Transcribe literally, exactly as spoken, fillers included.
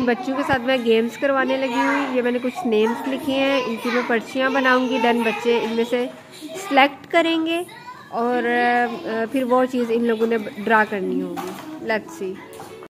इन बच्चों के साथ मैं गेम्स करवाने लगी हूँ। ये मैंने कुछ नेम्स लिखे हैं, इनकी मैं पर्चियाँ बनाऊँगी। देन बच्चे इनमें से सिलेक्ट करेंगे और फिर वो चीज़ इन लोगों ने ड्रा करनी होगी। लेट्स सी।